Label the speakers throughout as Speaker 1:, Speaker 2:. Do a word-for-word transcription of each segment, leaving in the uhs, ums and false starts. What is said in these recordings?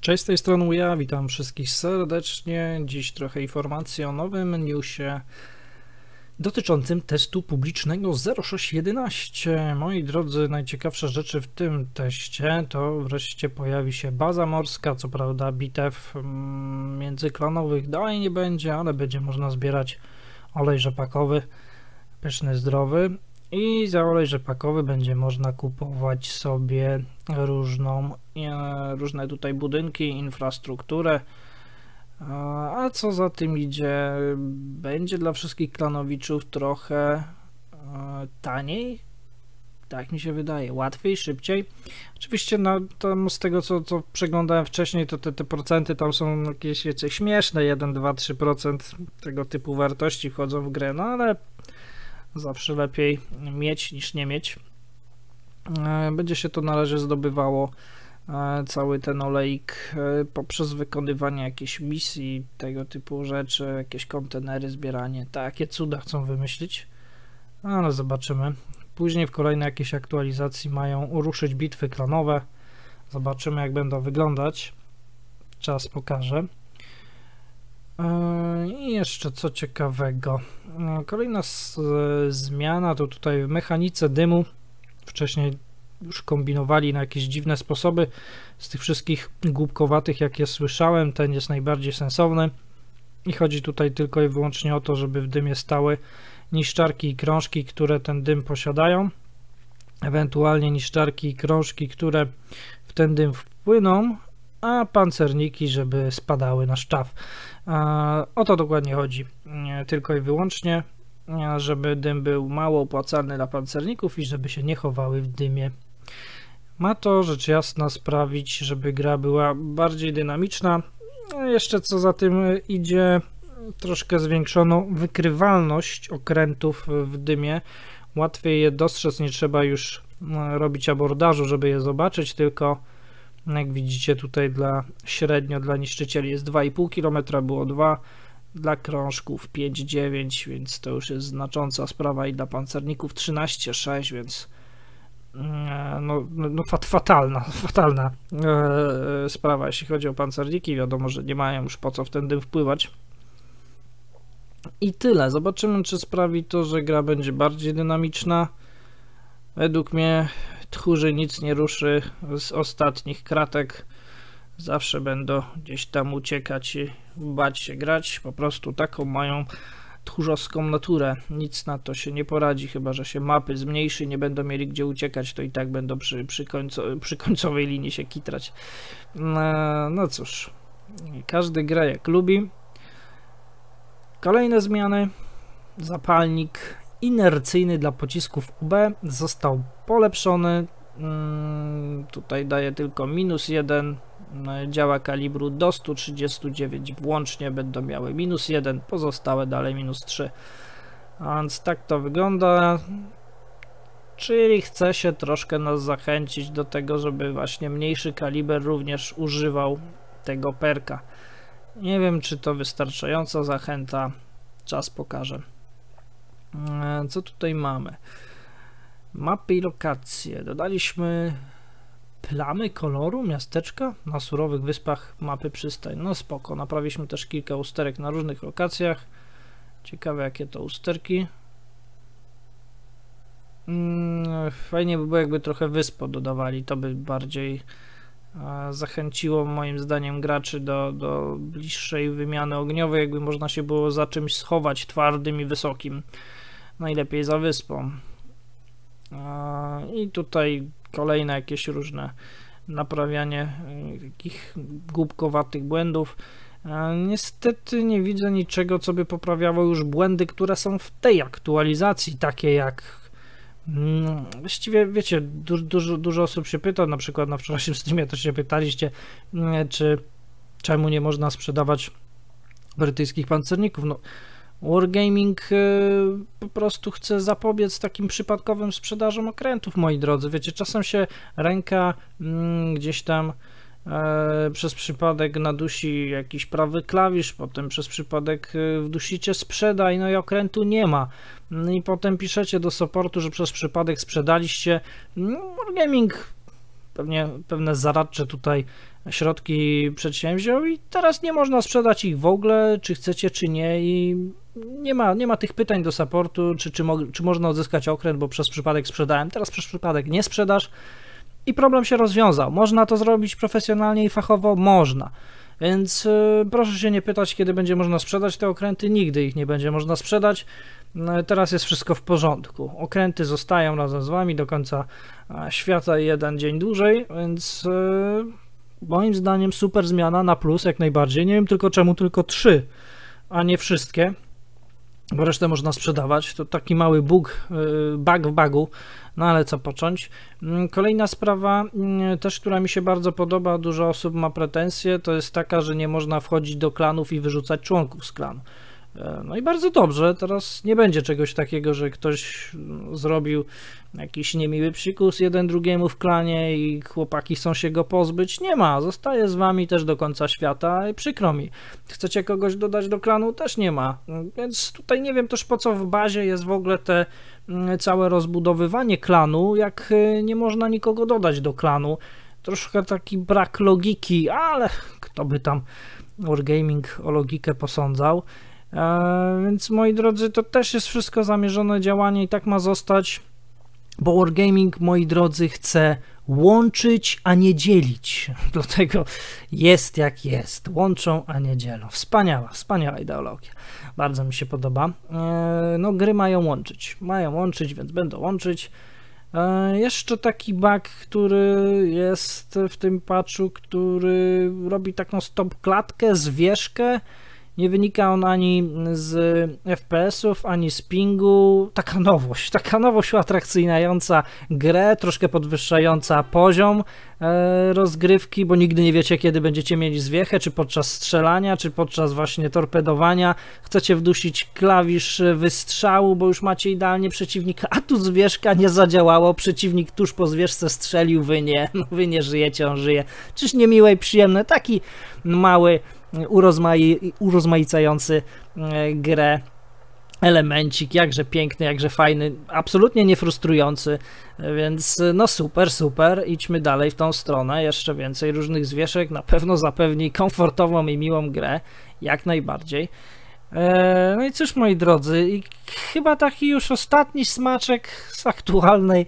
Speaker 1: Cześć, z tej strony ja, witam wszystkich serdecznie. Dziś trochę informacji o nowym newsie dotyczącym testu publicznego zero sześć jedenaście. Moi drodzy, najciekawsze rzeczy w tym teście to wreszcie pojawi się baza morska. Co prawda bitew międzyklanowych dalej nie będzie, ale będzie można zbierać olej rzepakowy, pyszny, zdrowy. I za olej rzepakowy będzie można kupować sobie różną, e, różne tutaj budynki, infrastrukturę. A co za tym idzie, będzie dla wszystkich klanowiczów trochę e, taniej, tak mi się wydaje, łatwiej, szybciej. Oczywiście no, tam z tego co, co przeglądałem wcześniej, to te, te procenty tam są jakieś wiecie, śmieszne, jeden, dwa, trzy procent tego typu wartości wchodzą w grę, no ale zawsze lepiej mieć niż nie mieć. Będzie się to na razie zdobywało, cały ten olejk, poprzez wykonywanie jakiejś misji, tego typu rzeczy, jakieś kontenery, zbieranie, takie cuda chcą wymyślić, ale zobaczymy. Później w kolejnej jakiejś aktualizacji mają ruszyć bitwy klanowe, zobaczymy jak będą wyglądać, czas pokaże. I jeszcze co ciekawego, kolejna zmiana to tutaj w mechanice dymu. Wcześniej już kombinowali na jakieś dziwne sposoby. Z tych wszystkich głupkowatych jakie słyszałem, ten jest najbardziej sensowny i chodzi tutaj tylko i wyłącznie o to, żeby w dymie stały niszczarki i krążki, które ten dym posiadają, ewentualnie niszczarki i krążki, które w ten dym wpłyną, a pancerniki, żeby spadały na szczaw. O to dokładnie chodzi, tylko i wyłącznie, żeby dym był mało opłacalny dla pancerników i żeby się nie chowały w dymie. Ma to rzecz jasna sprawić, żeby gra była bardziej dynamiczna. Jeszcze co za tym idzie, troszkę zwiększono wykrywalność okrętów w dymie. Łatwiej je dostrzec, nie trzeba już robić abordażu, żeby je zobaczyć, tylko jak widzicie tutaj dla średnio dla niszczycieli jest dwa i pół kilometra, było dwa, dla krążków pięć dziewięć, więc to już jest znacząca sprawa, i dla pancerników trzynaście sześć, więc no, no fat, fatalna, fatalna e, sprawa jeśli chodzi o pancerniki. Wiadomo, że nie mają już po co w ten dym wpływać. I tyle. Zobaczymy, czy sprawi to, że gra będzie bardziej dynamiczna. Według mnie tchórzy nic nie ruszy z ostatnich kratek. Zawsze będą gdzieś tam uciekać i bać się grać. Po prostu taką mają tchórzowską naturę. Nic na to się nie poradzi, chyba że się mapy zmniejszy, nie będą mieli gdzie uciekać, to i tak będą przy, przy, końco, przy końcowej linii się kitrać. No, no cóż, każdy gra jak lubi. Kolejne zmiany. Zapalnik inercyjny dla pocisków U B został polepszony. Hmm, tutaj daje tylko minus jeden, działa kalibru do stu trzydziestu dziewięciu włącznie, będą miały minus jeden, pozostałe dalej minus trzy. A więc tak to wygląda, czyli chce się troszkę nas zachęcić do tego, żeby właśnie mniejszy kaliber również używał tego perka. Nie wiem, czy to wystarczająca zachęta, czas pokaże. Co tutaj mamy? Mapy i lokacje. Dodaliśmy plamy koloru miasteczka na surowych wyspach, mapy przystań. No spoko. Naprawiliśmy też kilka usterek na różnych lokacjach. Ciekawe jakie to usterki. Hmm, fajnie by było jakby trochę wysp dodawali. To by bardziej e, zachęciło moim zdaniem graczy do, do bliższej wymiany ogniowej. Jakby można się było za czymś schować twardym i wysokim. Najlepiej za wyspą. I tutaj kolejne jakieś różne naprawianie takich głupkowatych błędów. Niestety nie widzę niczego, co by poprawiało już błędy, które są w tej aktualizacji, takie jak właściwie wiecie, du dużo, dużo osób się pyta, na przykład na wczorajszym streamie też się pytaliście, czy czemu nie można sprzedawać brytyjskich pancerników. No, Wargaming y, po prostu chce zapobiec takim przypadkowym sprzedażom okrętów, moi drodzy. Wiecie, czasem się ręka mm, gdzieś tam e, przez przypadek nadusi jakiś prawy klawisz, potem przez przypadek y, wdusicie sprzedaj, no i okrętu nie ma. No i potem piszecie do supportu, że przez przypadek sprzedaliście. No, Wargaming pewnie pewne zaradcze tutaj środki przedsięwziął i teraz nie można sprzedać ich w ogóle, czy chcecie, czy nie i nie ma, nie ma tych pytań do supportu, czy, czy, mo czy można odzyskać okręt, bo przez przypadek sprzedałem, teraz przez przypadek nie sprzedasz i problem się rozwiązał. Można to zrobić profesjonalnie i fachowo? Można. Więc yy, proszę się nie pytać, kiedy będzie można sprzedać te okręty, nigdy ich nie będzie można sprzedać. Yy, teraz jest wszystko w porządku. Okręty zostają razem z wami do końca yy, świata jeden dzień dłużej, więc yy, moim zdaniem super zmiana na plus jak najbardziej. Nie wiem tylko czemu tylko trzy, a nie wszystkie, bo resztę można sprzedawać. To taki mały bug, yy, bug w bugu, no ale co począć. Kolejna sprawa, też która mi się bardzo podoba, dużo osób ma pretensje, to jest taka, że nie można wchodzić do klanów i wyrzucać członków z klanu. No i bardzo dobrze, teraz nie będzie czegoś takiego, że ktoś zrobił jakiś niemiły psikus jeden drugiemu w klanie i chłopaki chcą się go pozbyć. Nie ma, zostaje z wami też do końca świata i przykro mi. Chcecie kogoś dodać do klanu? Też nie ma, więc tutaj nie wiem też po co w bazie jest w ogóle te całe rozbudowywanie klanu, jak nie można nikogo dodać do klanu. Troszkę taki brak logiki, ale kto by tam Wargaming o logikę posądzał. E, więc moi drodzy, to też jest wszystko zamierzone działanie i tak ma zostać, bo Wargaming, moi drodzy, chce łączyć, a nie dzielić. Dlatego jest jak jest. Łączą, a nie dzielą. Wspaniała, wspaniała ideologia. Bardzo mi się podoba. E, no, gry mają łączyć. Mają łączyć, więc będą łączyć. E, jeszcze taki bug, który jest w tym patchu, który robi taką stop klatkę, zwieszkę. Nie wynika on ani z F P S-ów, ani z pingu. Taka nowość, taka nowość uatrakcyjniająca grę, troszkę podwyższająca poziom e, rozgrywki, bo nigdy nie wiecie, kiedy będziecie mieli zwiechę, czy podczas strzelania, czy podczas właśnie torpedowania. Chcecie wdusić klawisz wystrzału, bo już macie idealnie przeciwnika, a tu zwieszka nie zadziałało, przeciwnik tuż po zwieszce strzelił, wy nie, no wy nie żyjecie, on żyje. Czyż nie miłe i przyjemne, taki mały Urozmai, urozmaicający grę elemencik, jakże piękny, jakże fajny, absolutnie nie frustrujący, więc no super, super, idźmy dalej w tą stronę, jeszcze więcej różnych zwieszek, na pewno zapewni komfortową i miłą grę, jak najbardziej. No i cóż, moi drodzy, i chyba taki już ostatni smaczek z aktualnej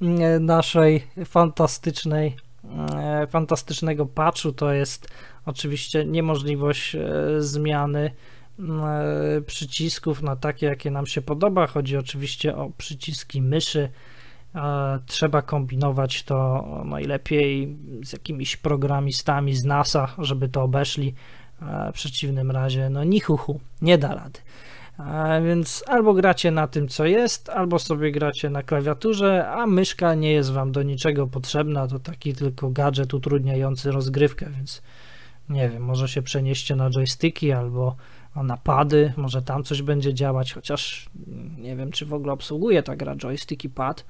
Speaker 1: naszej fantastycznej, fantastycznego patchu to jest oczywiście niemożliwość e, zmiany e, przycisków na takie, jakie nam się podoba. Chodzi oczywiście o przyciski myszy. E, trzeba kombinować to najlepiej z jakimiś programistami z NASA, żeby to obeszli. E, w przeciwnym razie, no nichuchu, nie da rady. E, więc albo gracie na tym, co jest, albo sobie gracie na klawiaturze, a myszka nie jest wam do niczego potrzebna. To taki tylko gadżet utrudniający rozgrywkę, więc nie wiem, może się przenieście na joysticki albo na pady, może tam coś będzie działać, chociaż nie wiem, czy w ogóle obsługuje ta gra joystick i pad.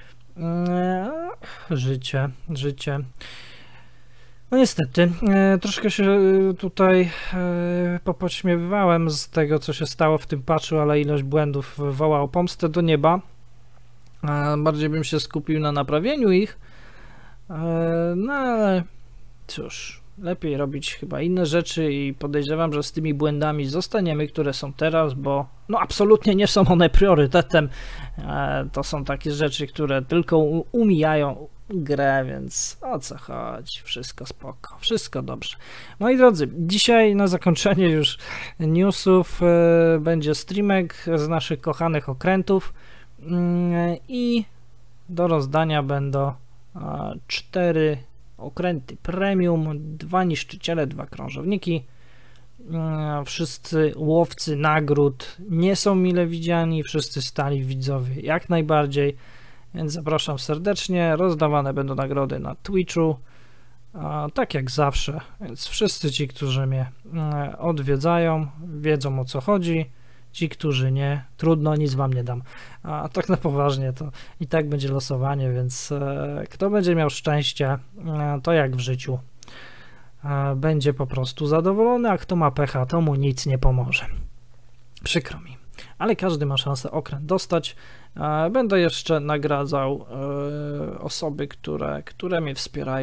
Speaker 1: Życie, życie. No niestety, troszkę się tutaj popodśmiewywałem z tego, co się stało w tym patchu, ale ilość błędów woła o pomstę do nieba. Bardziej bym się skupił na naprawieniu ich, no ale cóż, lepiej robić chyba inne rzeczy i podejrzewam, że z tymi błędami zostaniemy, które są teraz, bo no absolutnie nie są one priorytetem. E, to są takie rzeczy, które tylko umijają grę, więc o co chodzi? Wszystko spoko, wszystko dobrze. Moi drodzy, dzisiaj na zakończenie już newsów e, będzie streamek z naszych kochanych okrętów e, i do rozdania będą e, cztery okręty premium, dwa niszczyciele, dwa krążowniki. Wszyscy łowcy nagród nie są mile widziani, wszyscy stali widzowie jak najbardziej, więc zapraszam serdecznie. Rozdawane będą nagrody na Twitchu, tak jak zawsze, więc wszyscy ci, którzy mnie odwiedzają, wiedzą o co chodzi. Ci, którzy nie, trudno, nic wam nie dam. A tak na poważnie to i tak będzie losowanie, więc e, kto będzie miał szczęście, e, to jak w życiu, e, będzie po prostu zadowolony, a kto ma pecha, to mu nic nie pomoże. Przykro mi, ale każdy ma szansę okręt dostać. E, będę jeszcze nagradzał e, osoby, które, które mnie wspierają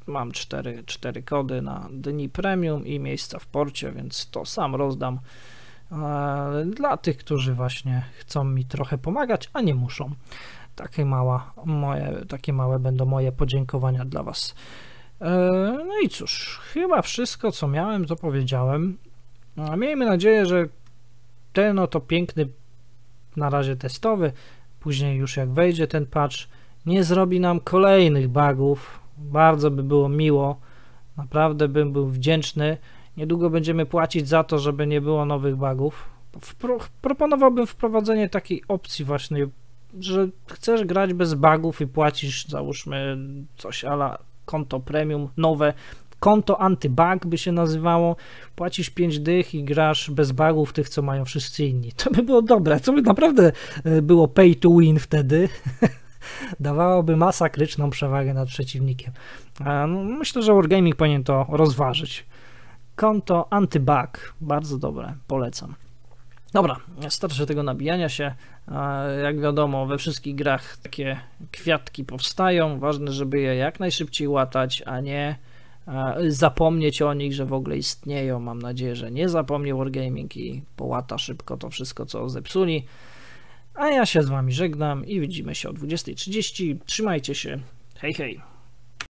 Speaker 1: mam cztery, cztery kody na dni premium i miejsca w porcie, więc to sam rozdam e, dla tych, którzy właśnie chcą mi trochę pomagać, a nie muszą. Takie, mała, moje, takie małe będą moje podziękowania dla Was. E, no i cóż, chyba wszystko, co miałem, to powiedziałem. A miejmy nadzieję, że ten oto piękny, na razie testowy, później już jak wejdzie ten patch, nie zrobi nam kolejnych bugów. Bardzo by było miło, naprawdę bym był wdzięczny. Niedługo będziemy płacić za to, żeby nie było nowych bugów. Wpro proponowałbym wprowadzenie takiej opcji właśnie, że chcesz grać bez bugów i płacisz, załóżmy coś a la konto premium, nowe konto anti-bug by się nazywało, płacisz pięć dych i grasz bez bugów tych, co mają wszyscy inni. To by było dobre, to by naprawdę było pay to win wtedy. Dawałoby masakryczną przewagę nad przeciwnikiem. No, myślę, że Wargaming powinien to rozważyć. Konto anti-bug, bardzo dobre, polecam. Dobra, starczy tego nabijania się. Jak wiadomo, we wszystkich grach takie kwiatki powstają. Ważne, żeby je jak najszybciej łatać, a nie zapomnieć o nich, że w ogóle istnieją. Mam nadzieję, że nie zapomnie Wargaming i połata szybko to wszystko, co zepsuli. A ja się z Wami żegnam i widzimy się o dwudziestej trzydzieści. Trzymajcie się. Hej, hej.